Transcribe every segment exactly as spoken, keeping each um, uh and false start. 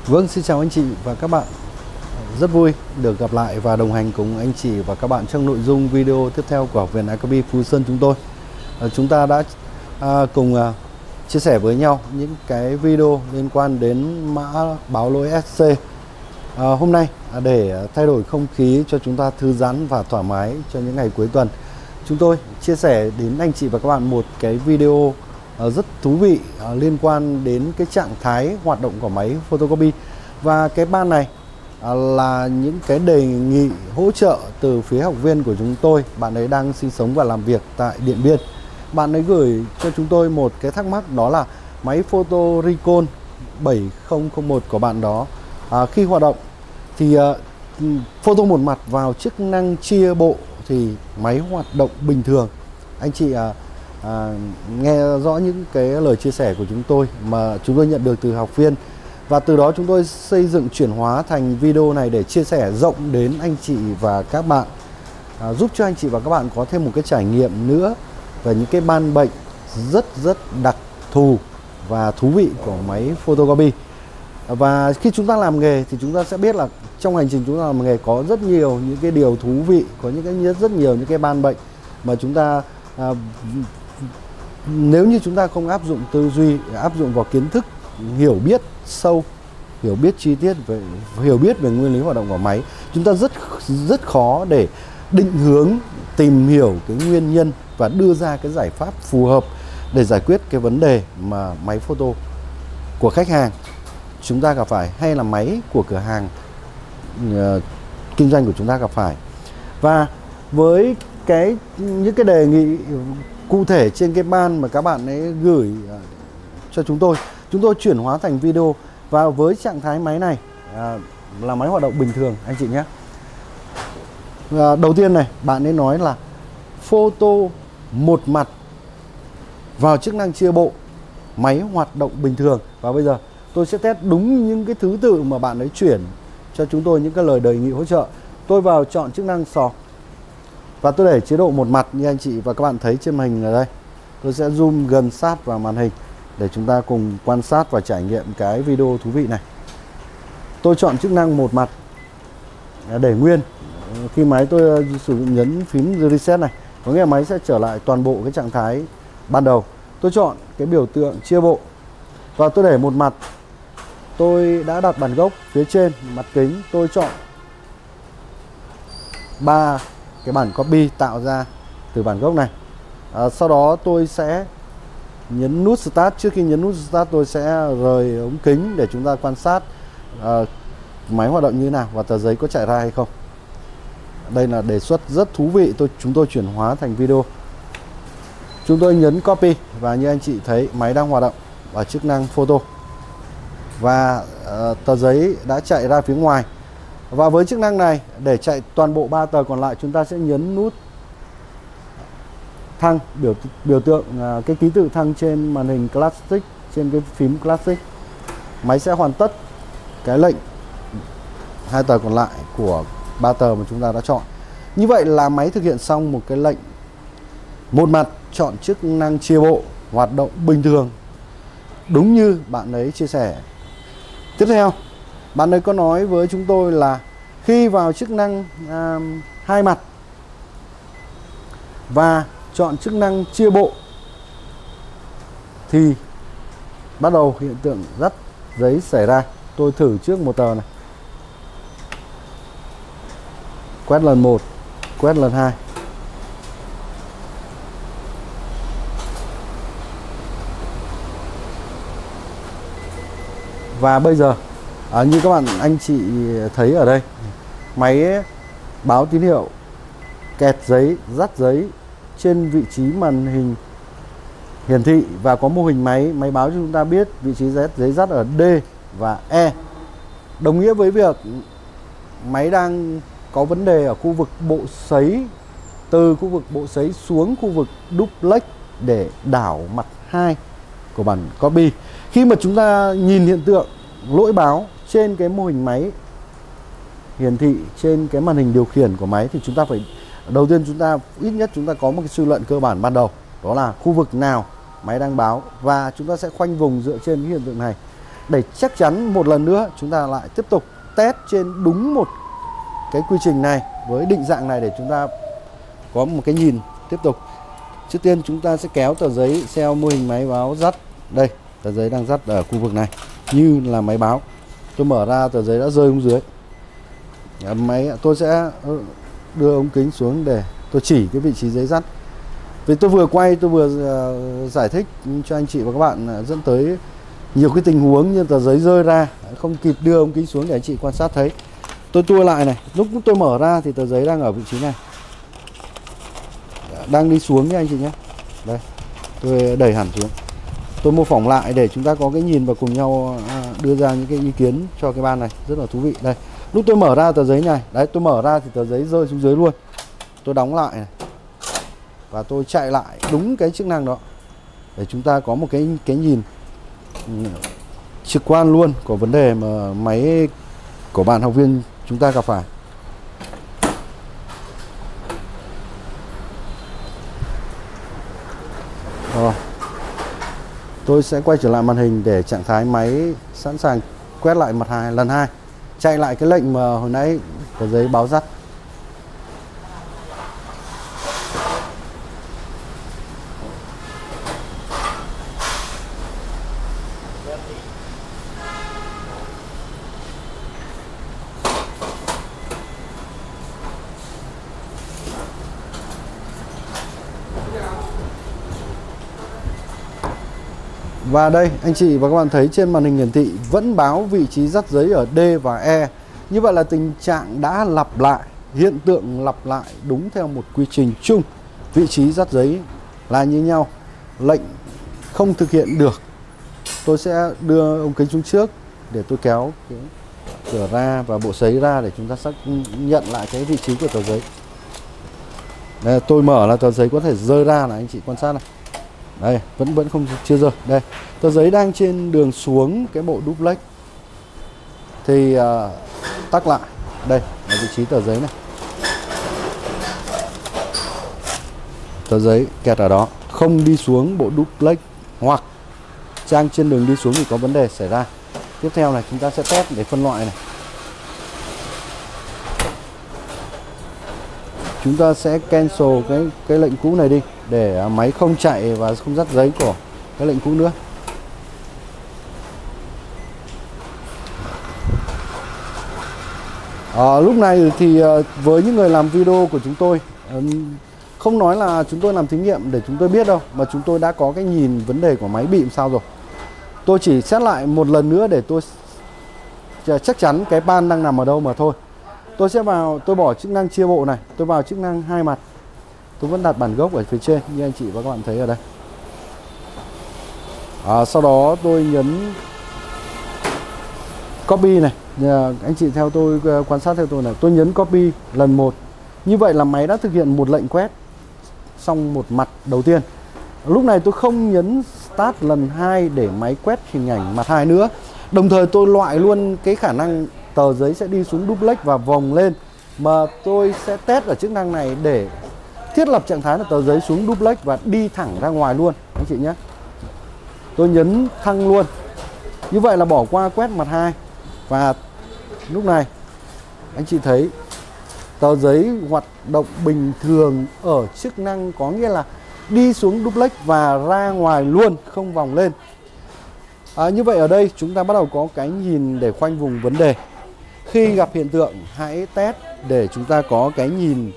Vâng, xin chào anh chị và các bạn. Rất vui được gặp lại và đồng hành cùng anh chị và các bạn trong nội dung video tiếp theo của Học viện Acabi Phú Sơn chúng tôi. À, chúng ta đã à, cùng à, chia sẻ với nhau những cái video liên quan đến mã báo lỗi ét xê. À, hôm nay à, để thay đổi không khí cho chúng ta thư giãn và thoải mái cho những ngày cuối tuần, chúng tôi chia sẻ đến anh chị và các bạn một cái video à, rất thú vị à, liên quan đến cái trạng thái hoạt động của máy photocopy. Và cái ban này à, là những cái đề nghị hỗ trợ từ phía học viên của chúng tôi. Bạn ấy đang sinh sống và làm việc tại Điện Biên. Bạn ấy gửi cho chúng tôi một cái thắc mắc, đó là máy photo Recon bảy không không một của bạn đó à, khi hoạt động thì à, photo một mặt vào chức năng chia bộ thì máy hoạt động bình thường. Anh chị à, à, nghe rõ những cái lời chia sẻ của chúng tôi mà chúng tôi nhận được từ học viên, và từ đó chúng tôi xây dựng chuyển hóa thành video này để chia sẻ rộng đến anh chị và các bạn, à, giúp cho anh chị và các bạn có thêm một cái trải nghiệm nữa về những cái ban bệnh rất rất đặc thù và thú vị của máy photocopy. Và khi chúng ta làm nghề thì chúng ta sẽ biết là trong hành trình chúng ta làm nghề có rất nhiều những cái điều thú vị, có những cái rất nhiều những cái ban bệnh mà chúng ta à, nếu như chúng ta không áp dụng tư duy, áp dụng vào kiến thức, hiểu biết sâu, hiểu biết chi tiết về hiểu biết về nguyên lý hoạt động của máy, chúng ta rất rất khó để định hướng, tìm hiểu cái nguyên nhân và đưa ra cái giải pháp phù hợp để giải quyết cái vấn đề mà máy photo của khách hàng chúng ta gặp phải, hay là máy của cửa hàng uh, kinh doanh của chúng ta gặp phải. Và với cái những cái đề nghị cụ thể trên cái ban mà các bạn ấy gửi uh, cho chúng tôi, chúng tôi chuyển hóa thành video. Và với trạng thái máy này à, là máy hoạt động bình thường anh chị nhé. à, Đầu tiên này, bạn ấy nói là photo một mặt vào chức năng chia bộ, máy hoạt động bình thường. Và bây giờ tôi sẽ test đúng những cái thứ tự mà bạn ấy chuyển cho chúng tôi, những cái lời đề nghị hỗ trợ. Tôi vào chọn chức năng sò và tôi để chế độ một mặt như anh chị và các bạn thấy trên màn hình ở đây. Tôi sẽ zoom gần sát vào màn hình để chúng ta cùng quan sát và trải nghiệm cái video thú vị này. Tôi chọn chức năng một mặt để nguyên. Khi máy tôi sử dụng nhấn phím reset này, có nghĩa là máy sẽ trở lại toàn bộ cái trạng thái ban đầu. Tôi chọn cái biểu tượng chia bộ và tôi để một mặt. Tôi đã đặt bản gốc phía trên mặt kính, tôi chọn ba cái bản copy tạo ra từ bản gốc này. à, Sau đó tôi sẽ nhấn nút Start. Trước khi nhấn nút Start, tôi sẽ rời ống kính để chúng ta quan sát uh, máy hoạt động như thế nào và tờ giấy có chạy ra hay không. Đây là đề xuất rất thú vị, tôi chúng tôi chuyển hóa thành video. Chúng tôi nhấn Copy và như anh chị thấy máy đang hoạt động ở chức năng photo và uh, tờ giấy đã chạy ra phía ngoài. Và với chức năng này, để chạy toàn bộ ba tờ còn lại, chúng ta sẽ nhấn nút thăng, biểu biểu tượng à, cái ký tự thăng trên màn hình Classic, trên cái phím Classic. Máy sẽ hoàn tất cái lệnh hai tờ còn lại của ba tờ mà chúng ta đã chọn. Như vậy là máy thực hiện xong một cái lệnh một mặt chọn chức năng chia bộ, hoạt động bình thường, đúng như bạn ấy chia sẻ. Tiếp theo, bạn ấy có nói với chúng tôi là khi vào chức năng à, hai mặt và chọn chức năng chia bộ thì bắt đầu hiện tượng dắt giấy xảy ra. Tôi thử trước một tờ này, quét lần một, quét lần hai. Và bây giờ à, như các bạn anh chị thấy ở đây, máy báo tín hiệu kẹt giấy, dắt giấy trên vị trí màn hình hiển thị, và có mô hình máy máy báo cho chúng ta biết vị trí giấy dắt ở D và E, đồng nghĩa với việc máy đang có vấn đề ở khu vực bộ sấy, từ khu vực bộ sấy xuống khu vực duplex để đảo mặt hai của bản copy. Khi mà chúng ta nhìn hiện tượng lỗi báo trên cái mô hình máy hiển thị trên cái màn hình điều khiển của máy thì chúng ta phải, đầu tiên chúng ta ít nhất chúng ta có một cái suy luận cơ bản ban đầu, đó là khu vực nào máy đang báo, và chúng ta sẽ khoanh vùng dựa trên cái hiện tượng này. để chắc chắn một lần nữa chúng ta lại tiếp tục test trên đúng một cái quy trình này với định dạng này để chúng ta có một cái nhìn tiếp tục. Trước tiên chúng ta sẽ kéo tờ giấy xeo mô hình máy báo dắt. Đây, tờ giấy đang dắt ở khu vực này như là máy báo. Tôi mở ra, tờ giấy đã rơi xuống dưới. Máy tôi sẽ đưa ống kính xuống để tôi chỉ cái vị trí giấy dắt. Vì tôi vừa quay, tôi vừa giải thích cho anh chị và các bạn dẫn tới nhiều cái tình huống như tờ giấy rơi ra, không kịp đưa ống kính xuống để anh chị quan sát thấy. Tôi tua lại này, lúc tôi mở ra thì tờ giấy đang ở vị trí này, đang đi xuống nha anh chị nhé. Đây, tôi đẩy hẳn xuống. Tôi mô phỏng lại để chúng ta có cái nhìn và cùng nhau đưa ra những cái ý kiến cho cái ban này rất là thú vị. Đây, lúc tôi mở ra tờ giấy này, đấy, tôi mở ra thì tờ giấy rơi xuống dưới luôn. Tôi đóng lại này và tôi chạy lại đúng cái chức năng đó để chúng ta có một cái cái nhìn trực quan luôn của vấn đề mà máy của bạn học viên chúng ta gặp phải. Rồi, tôi sẽ quay trở lại màn hình để trạng thái máy sẵn sàng quét lại mặt hai lần hai, chạy lại cái lệnh mà hồi nãy tờ giấy báo dắt. Và đây anh chị và các bạn thấy trên màn hình hiển thị vẫn báo vị trí dắt giấy ở D và E. Như vậy là tình trạng đã lặp lại, hiện tượng lặp lại đúng theo một quy trình chung. Vị trí dắt giấy là như nhau. Lệnh không thực hiện được, tôi sẽ đưa ống kính xuống trước để tôi kéo cái cửa ra và bộ sấy ra để chúng ta xác nhận lại cái vị trí của tờ giấy. Đây, tôi mở là tờ giấy có thể rơi ra là anh chị quan sát này. Đây, vẫn vẫn không chưa rơi. Đây, tờ giấy đang trên đường xuống cái bộ duplex thì uh, tắc lại. Đây là vị trí tờ giấy này. Tờ giấy kẹt ở đó, không đi xuống bộ duplex hoặc trang trên đường đi xuống thì có vấn đề xảy ra. Tiếp theo này chúng ta sẽ test để phân loại này. Chúng ta sẽ cancel cái cái lệnh cũ này đi để máy không chạy và không dắt giấy của cái lệnh cũ nữa. À, lúc này thì với những người làm video của chúng tôi, không nói là chúng tôi làm thí nghiệm để chúng tôi biết đâu, mà chúng tôi đã có cái nhìn vấn đề của máy bị làm sao rồi. Tôi chỉ xét lại một lần nữa để tôi chắc chắn cái ban đang nằm ở đâu mà thôi. Tôi sẽ vào, tôi bỏ chức năng chia bộ này, tôi vào chức năng hai mặt. Tôi vẫn đặt bản gốc ở phía trên như anh chị và các bạn thấy ở đây. À, sau đó tôi nhấn copy này. Anh chị theo tôi quan sát theo tôi này, tôi nhấn copy lần một. Như vậy là máy đã thực hiện một lệnh quét xong một mặt đầu tiên. Lúc này tôi không nhấn start lần hai để máy quét hình ảnh mặt hai nữa. Đồng thời tôi loại luôn cái khả năng tờ giấy sẽ đi xuống duplex và vòng lên, mà tôi sẽ test ở chức năng này để thiết lập trạng thái là tờ giấy xuống duplex và đi thẳng ra ngoài luôn anh chị nhé. Tôi nhấn thăng luôn. Như vậy là bỏ qua quét mặt hai. Và lúc này anh chị thấy tờ giấy hoạt động bình thường ở chức năng, có nghĩa là đi xuống duplex và ra ngoài luôn, không vòng lên. À, như vậy ở đây chúng ta bắt đầu có cái nhìn để khoanh vùng vấn đề. Khi gặp hiện tượng hãy test để chúng ta có cái nhìn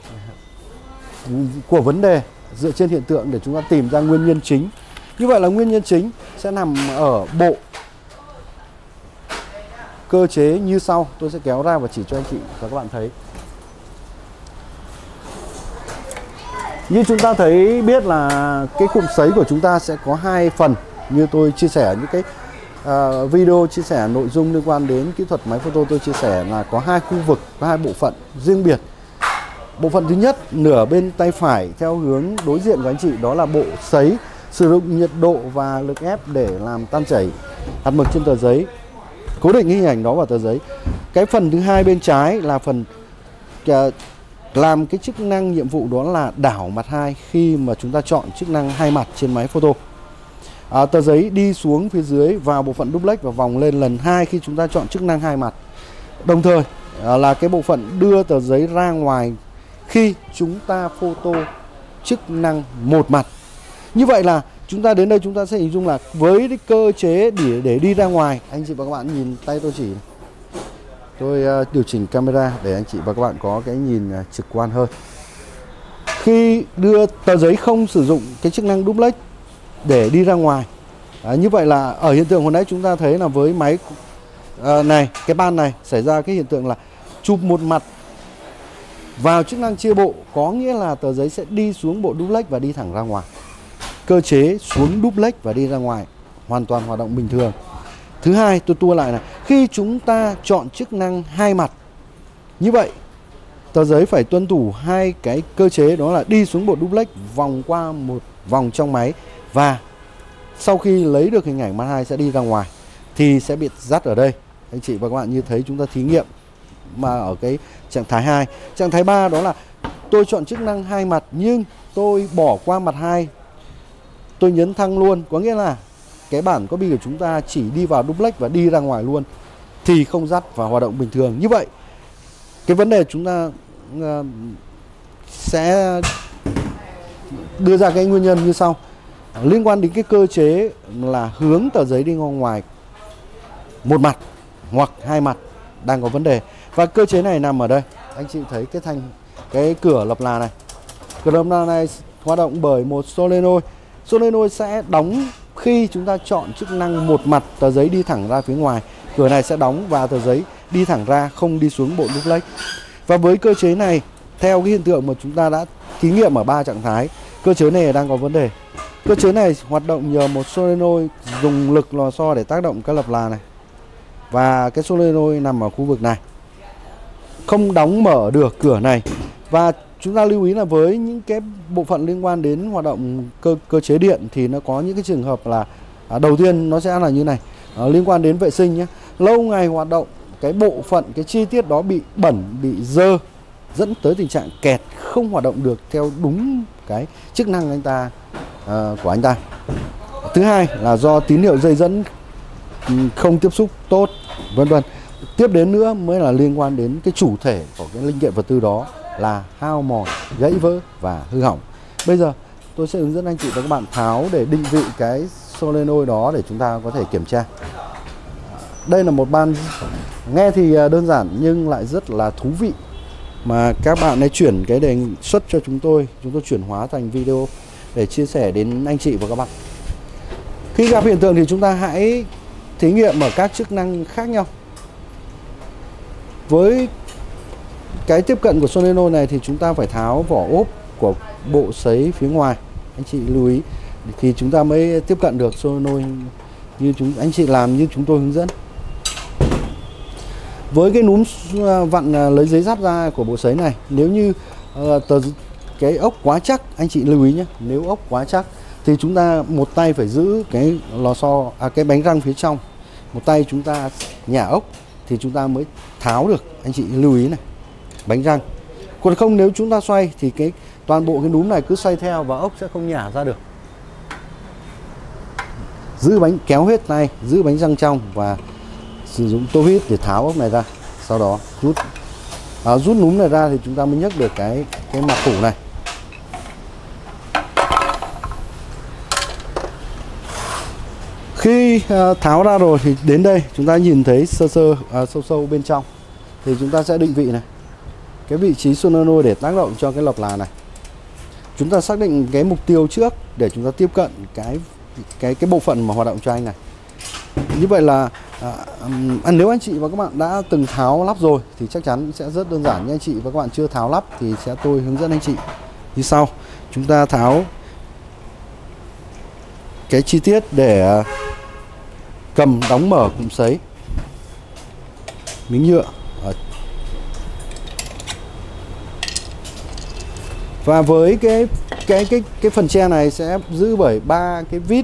của vấn đề dựa trên hiện tượng để chúng ta tìm ra nguyên nhân chính. Như vậy là nguyên nhân chính sẽ nằm ở bộ cơ chế như sau. Tôi sẽ kéo ra và chỉ cho anh chị và các bạn thấy. Như chúng ta thấy biết là cái cụm sấy của chúng ta sẽ có hai phần. Như tôi chia sẻ những cái uh, video chia sẻ nội dung liên quan đến kỹ thuật máy photo, tôi chia sẻ là có hai khu vực, có hai bộ phận riêng biệt. Bộ phận thứ nhất nửa bên tay phải theo hướng đối diện của anh chị, đó là bộ sấy, sử dụng nhiệt độ và lực ép để làm tan chảy hạt mực trên tờ giấy, cố định hình ảnh đó vào tờ giấy. Cái phần thứ hai bên trái là phần uh, làm cái chức năng nhiệm vụ, đó là đảo mặt hai khi mà chúng ta chọn chức năng hai mặt trên máy photo. à, tờ giấy đi xuống phía dưới vào bộ phận duplex và vòng lên lần hai khi chúng ta chọn chức năng hai mặt. Đồng thời à, là cái bộ phận đưa tờ giấy ra ngoài khi chúng ta photo chức năng một mặt. Như vậy là chúng ta đến đây chúng ta sẽ hình dung là với cái cơ chế để, để đi ra ngoài, anh chị và các bạn nhìn tay tôi chỉ. Tôi uh, điều chỉnh camera để anh chị và các bạn có cái nhìn uh, trực quan hơn. Khi đưa tờ giấy không sử dụng cái chức năng duplex để đi ra ngoài. À, như vậy là ở hiện tượng hồi nãy chúng ta thấy là với máy uh, này, cái ban này xảy ra cái hiện tượng là chụp một mặt vào chức năng chia bộ, có nghĩa là tờ giấy sẽ đi xuống bộ duplex và đi thẳng ra ngoài. Cơ chế xuống duplex và đi ra ngoài hoàn toàn hoạt động bình thường. Thứ hai, tôi tua lại này, khi chúng ta chọn chức năng hai mặt, như vậy tờ giấy phải tuân thủ hai cái cơ chế, đó là đi xuống bộ duplex, vòng qua một vòng trong máy, và sau khi lấy được hình ảnh mặt hai sẽ đi ra ngoài thì sẽ bị dắt ở đây. Anh chị và các bạn như thấy chúng ta thí nghiệm mà ở cái trạng thái hai. Trạng thái ba đó là tôi chọn chức năng hai mặt nhưng tôi bỏ qua mặt hai, tôi nhấn thăng luôn, có nghĩa là cái bản copy của chúng ta chỉ đi vào duplex và đi ra ngoài luôn thì không dắt và hoạt động bình thường. Như vậy cái vấn đề chúng ta uh, sẽ đưa ra cái nguyên nhân như sau. Liên quan đến cái cơ chế là hướng tờ giấy đi ngoài một mặt hoặc hai mặt đang có vấn đề. Và cơ chế này nằm ở đây. Anh chị thấy cái thanh cái cửa lập là này. Cửa lập là này hoạt động bởi một solenoid. Solenoid sẽ đóng khi chúng ta chọn chức năng một mặt, tờ giấy đi thẳng ra phía ngoài. Cửa này sẽ đóng và tờ giấy đi thẳng ra, không đi xuống bộ duplex. Và với cơ chế này, theo cái hiện tượng mà chúng ta đã thí nghiệm ở ba trạng thái, cơ chế này đang có vấn đề. Cơ chế này hoạt động nhờ một solenoid dùng lực lò xo để tác động cái lập là này. Và cái solenoid nằm ở khu vực này, không đóng mở được cửa này. Và chúng ta lưu ý là với những cái bộ phận liên quan đến hoạt động cơ, cơ chế điện thì nó có những cái trường hợp là à, đầu tiên nó sẽ là như này, à, liên quan đến vệ sinh nhé. Lâu ngày hoạt động cái bộ phận, cái chi tiết đó bị bẩn, bị dơ, dẫn tới tình trạng kẹt, không hoạt động được theo đúng cái chức năng anh ta à, của anh ta. Thứ hai là do tín hiệu dây dẫn không tiếp xúc tốt, vân vân. Tiếp đến nữa mới là liên quan đến cái chủ thể của cái linh kiện vật tư đó là hao mòn, gãy vỡ và hư hỏng. Bây giờ tôi sẽ hướng dẫn anh chị và các bạn tháo để định vị cái solenoid đó để chúng ta có thể kiểm tra. Đây là một ban nghe thì đơn giản nhưng lại rất là thú vị, mà các bạn hãy chuyển cái đề xuất cho chúng tôi, chúng tôi chuyển hóa thành video để chia sẻ đến anh chị và các bạn. Khi gặp hiện tượng thì chúng ta hãy thí nghiệm ở các chức năng khác nhau. Với cái tiếp cận của solenoid này thì chúng ta phải tháo vỏ ốp của bộ sấy phía ngoài. Anh chị lưu ý thì chúng ta mới tiếp cận được solenoid như chúng anh chị làm như chúng tôi hướng dẫn. Với cái núm vặn lấy giấy dắt ra của bộ sấy này, nếu như uh, tờ cái ốc quá chắc, anh chị lưu ý nhé, nếu ốc quá chắc thì chúng ta một tay phải giữ cái lò xo, à, cái bánh răng phía trong, một tay chúng ta nhả ốc thì chúng ta mới tháo được. Anh chị lưu ý này, bánh răng. Còn không nếu chúng ta xoay thì cái toàn bộ cái núm này cứ xoay theo và ốc sẽ không nhả ra được. Giữ bánh, kéo hết tay, giữ bánh răng trong và sử dụng tô vít để tháo ốc này ra. Sau đó rút à, rút núm này ra thì chúng ta mới nhấc được cái cái mặt phủ này. Khi uh, tháo ra rồi thì đến đây chúng ta nhìn thấy sơ sơ uh, sâu sâu bên trong thì chúng ta sẽ định vị này, cái vị trí solenoid để tác động cho cái lọc là này. Chúng ta xác định cái mục tiêu trước để chúng ta tiếp cận cái cái cái bộ phận mà hoạt động cho anh này. Như vậy là à, à, nếu anh chị và các bạn đã từng tháo lắp rồi thì chắc chắn sẽ rất đơn giản. Nhưng anh chị và các bạn chưa tháo lắp thì sẽ tôi hướng dẫn anh chị như sau. Chúng ta tháo cái chi tiết để cầm đóng mở cụm sấy, miếng nhựa. Và với cái cái cái cái phần tre này sẽ giữ bởi ba cái vít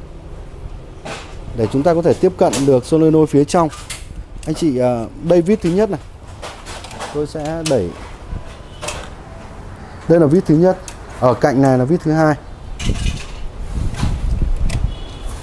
để chúng ta có thể tiếp cận được solenoid phía trong. Anh chị, đây vít thứ nhất này, tôi sẽ đẩy. Đây là vít thứ nhất, ở cạnh này là vít thứ hai.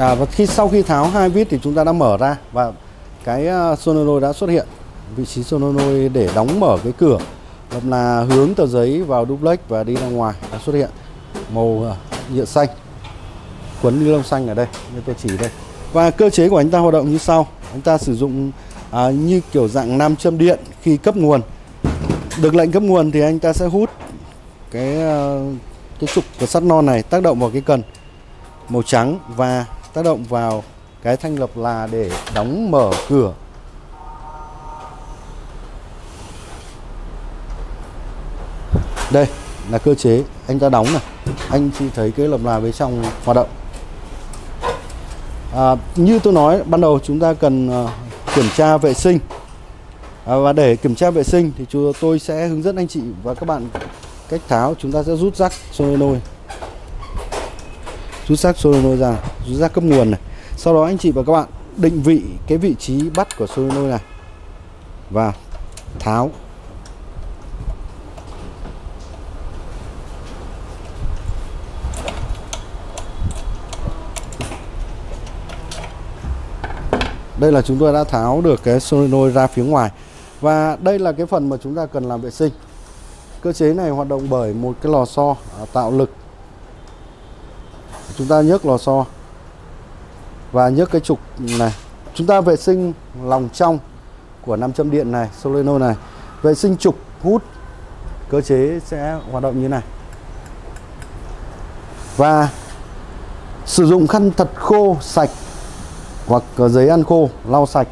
À, và khi sau khi tháo hai vít thì chúng ta đã mở ra và cái solenoid đã xuất hiện. Vị trí solenoid để đóng mở cái cửa là hướng tờ giấy vào duplex và đi ra ngoài đã xuất hiện. Màu nhựa xanh, quấn ni lông xanh ở đây như tôi chỉ đây. Và cơ chế của anh ta hoạt động như sau. Anh ta sử dụng à, như kiểu dạng nam châm điện. Khi cấp nguồn, được lệnh cấp nguồn thì anh ta sẽ hút cái cái trục của sắt non này, tác động vào cái cần màu trắng và tác động vào cái thanh lập là để đóng mở cửa. Đây là cơ chế anh ta đóng này. Anh chỉ thấy cái lập là bên trong hoạt động. À, như tôi nói ban đầu, chúng ta cần uh, kiểm tra vệ sinh. À, và để kiểm tra vệ sinh thì chúng tôi sẽ hướng dẫn anh chị và các bạn cách tháo. Chúng ta sẽ rút rắc solenoid, rút rắc solenoid ra, rút rắc cấp nguồn này. Sau đó anh chị và các bạn định vị cái vị trí bắt của solenoid này và tháo. Đây là chúng tôi đã tháo được cái solenoid ra phía ngoài. Và đây là cái phần mà chúng ta cần làm vệ sinh. Cơ chế này hoạt động bởi một cái lò xo tạo lực. Chúng ta nhấc lò xo và nhấc cái trục này. Chúng ta vệ sinh lòng trong của nam châm điện này, solenoid này. Vệ sinh trục hút. Cơ chế sẽ hoạt động như này. Và sử dụng khăn thật khô, sạch hoặc giấy ăn khô lau sạch.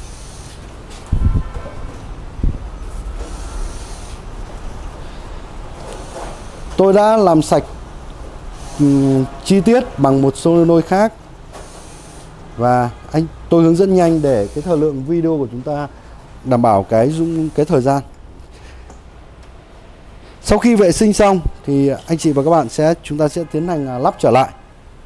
Tôi đã làm sạch um, chi tiết bằng một solenoid khác và anh tôi hướng dẫn nhanh để cái thời lượng video của chúng ta đảm bảo cái dung cái thời gian. Sau khi vệ sinh xong thì anh chị và các bạn sẽ chúng ta sẽ tiến hành lắp trở lại.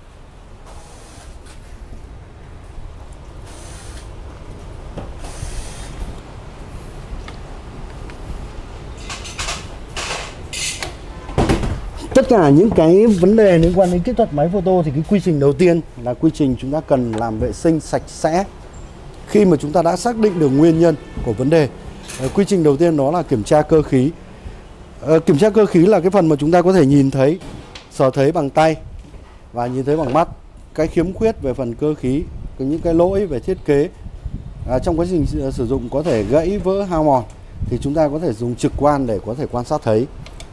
Tất cả những cái vấn đề liên quan đến kỹ thuật máy photo thì cái quy trình đầu tiên là quy trình chúng ta cần làm vệ sinh sạch sẽ. Khi mà chúng ta đã xác định được nguyên nhân của vấn đề, quy trình đầu tiên đó là kiểm tra cơ khí. Kiểm tra cơ khí là cái phần mà chúng ta có thể nhìn thấy, sờ thấy bằng tay và nhìn thấy bằng mắt cái khiếm khuyết về phần cơ khí, những cái lỗi về thiết kế à, trong quá trình sử dụng có thể gãy, vỡ, hao mòn thì chúng ta có thể dùng trực quan để có thể quan sát thấy.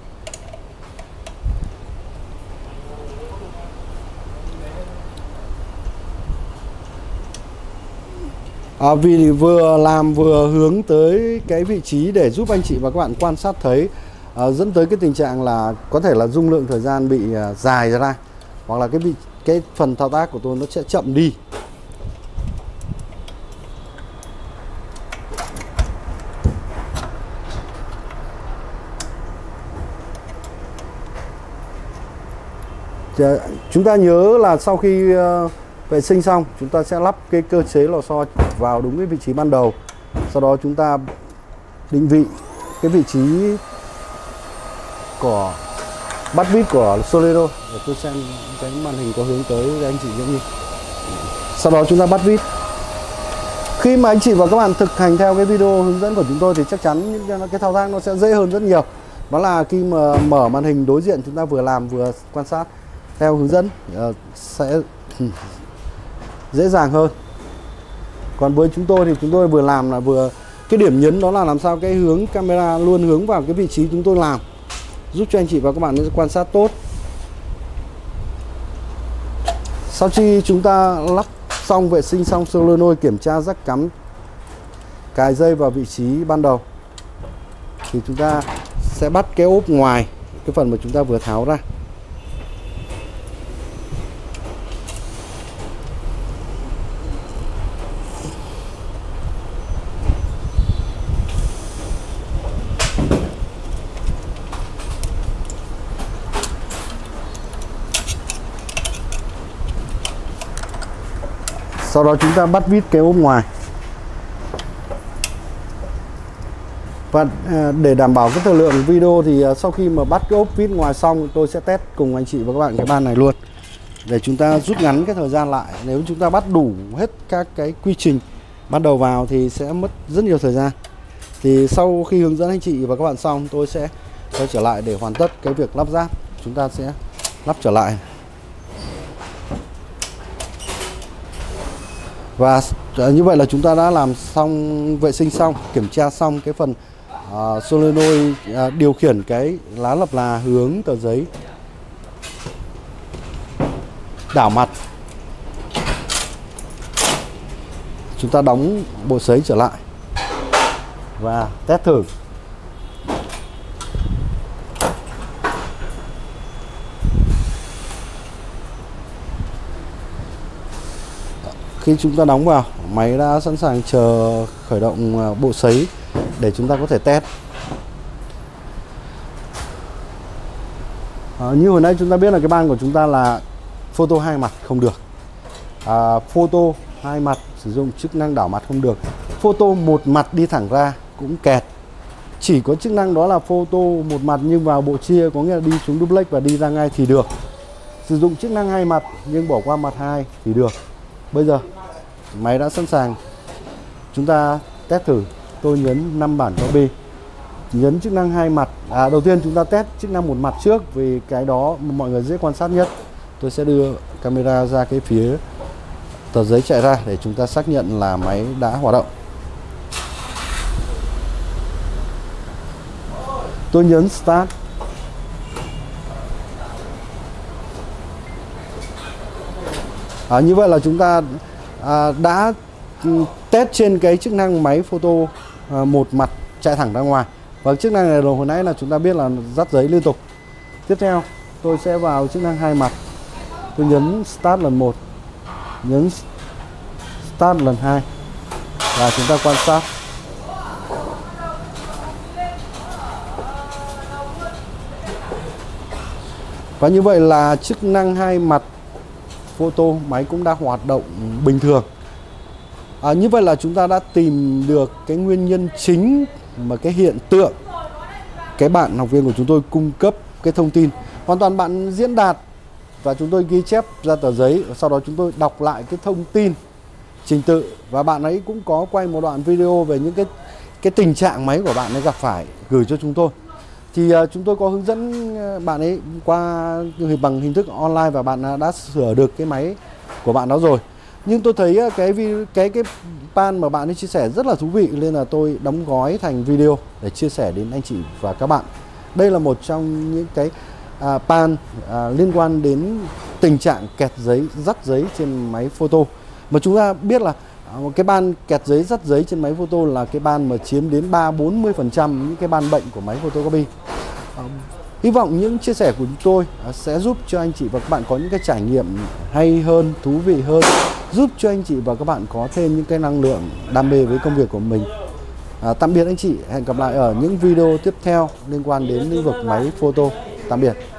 À, vì vừa làm vừa hướng tới cái vị trí để giúp anh chị và các bạn quan sát thấy, à, dẫn tới cái tình trạng là có thể là dung lượng thời gian bị à, dài ra, hoặc là cái bị cái phần thao tác của tôi nó sẽ chậm đi. Chúng ta nhớ là sau khi uh, vệ sinh xong, chúng ta sẽ lắp cái cơ chế lò xo vào đúng cái vị trí ban đầu. Sau đó chúng ta định vị cái vị trí của bắt vít của solenoid. Để tôi xem cái màn hình có hướng tới với anh chị những gì. Sau đó chúng ta bắt vít. Khi mà anh chị và các bạn thực hành theo cái video hướng dẫn của chúng tôi thì chắc chắn những cái thao tác nó sẽ dễ hơn rất nhiều. Đó là khi mà mở màn hình đối diện, chúng ta vừa làm vừa quan sát theo hướng dẫn uh, sẽ dễ dàng hơn. Còn với chúng tôi thì chúng tôi vừa làm là vừa cái điểm nhấn đó là làm sao cái hướng camera luôn hướng vào cái vị trí chúng tôi làm, giúp cho anh chị và các bạn quan sát tốt. Sau khi chúng ta lắp xong, vệ sinh xong solenoid, kiểm tra rắc cắm, cài dây vào vị trí ban đầu thì chúng ta sẽ bắt cái ốp ngoài, cái phần mà chúng ta vừa tháo ra. Sau đó chúng ta bắt vít cái ốp ngoài. Và để đảm bảo cái thời lượng video thì sau khi mà bắt cái ốp vít ngoài xong, tôi sẽ test cùng anh chị và các bạn cái ban này luôn. để chúng ta rút ngắn cái thời gian lại. Nếu chúng ta bắt đủ hết các cái quy trình ban đầu vào thì sẽ mất rất nhiều thời gian. Thì sau khi hướng dẫn anh chị và các bạn xong, tôi sẽ quay trở lại để hoàn tất cái việc lắp ráp. Chúng ta sẽ lắp trở lại. Và như vậy là chúng ta đã làm xong, vệ sinh xong, kiểm tra xong cái phần uh, solenoid uh, điều khiển cái lá lập là hướng tờ giấy đảo mặt. Chúng ta đóng bộ sấy trở lại và test thử. Khi chúng ta đóng vào, máy đã sẵn sàng chờ khởi động bộ sấy để chúng ta có thể test. À, như hồi nãy chúng ta biết là cái ban của chúng ta là photo hai mặt không được. À, photo hai mặt sử dụng chức năng đảo mặt không được. Photo một mặt đi thẳng ra cũng kẹt. Chỉ có chức năng đó là photo một mặt nhưng vào bộ chia, có nghĩa là đi xuống duplex và đi ra ngay thì được. Sử dụng chức năng hai mặt nhưng bỏ qua mặt hai thì được. Bây giờ máy đã sẵn sàng, chúng ta test thử. Tôi nhấn năm bản copy, nhấn chức năng hai mặt. À, đầu tiên chúng ta test chức năng một mặt trước vì cái đó mọi người dễ quan sát nhất. Tôi sẽ đưa camera ra cái phía tờ giấy chạy ra để chúng ta xác nhận là máy đã hoạt động. Tôi nhấn start. À, như vậy là chúng ta à, đã test trên cái chức năng máy photo à, một mặt chạy thẳng ra ngoài. Và chức năng này hồi nãy là chúng ta biết là dắt giấy liên tục. Tiếp theo tôi sẽ vào chức năng hai mặt. Tôi nhấn start lần một, nhấn start lần hai và chúng ta quan sát. Và như vậy là chức năng hai mặt photo máy cũng đã hoạt động bình thường. À, như vậy là chúng ta đã tìm được cái nguyên nhân chính mà cái hiện tượng cái bạn học viên của chúng tôi cung cấp cái thông tin. Hoàn toàn bạn diễn đạt và chúng tôi ghi chép ra tờ giấy, sau đó chúng tôi đọc lại cái thông tin trình tự và bạn ấy cũng có quay một đoạn video về những cái cái tình trạng máy của bạn ấy gặp phải gửi cho chúng tôi. Thì uh, chúng tôi có hướng dẫn bạn ấy qua bằng hình thức online và bạn đã sửa được cái máy của bạn đó rồi. Nhưng tôi thấy cái cái cái pan mà bạn ấy chia sẻ rất là thú vị nên là tôi đóng gói thành video để chia sẻ đến anh chị và các bạn. Đây là một trong những cái à, pan à, liên quan đến tình trạng kẹt giấy, dắt giấy trên máy photo. Mà chúng ta biết là một cái ban kẹt giấy, dắt giấy trên máy photo là cái ban mà chiếm đến ba bốn mươi phần trăm những cái ban bệnh của máy photocopy. À, hy vọng những chia sẻ của chúng tôi sẽ giúp cho anh chị và các bạn có những cái trải nghiệm hay hơn, thú vị hơn, giúp cho anh chị và các bạn có thêm những cái năng lượng đam mê với công việc của mình. À, tạm biệt anh chị, hẹn gặp lại ở những video tiếp theo liên quan đến lĩnh vực máy photo. Tạm biệt.